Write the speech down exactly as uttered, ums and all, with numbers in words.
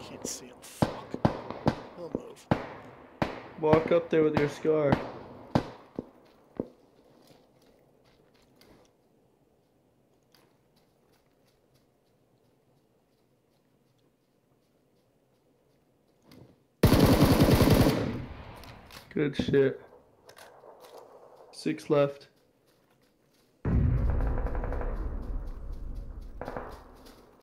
can't see him. Fuck. He'll move. Walk up there with your scar. Good shit. Six left.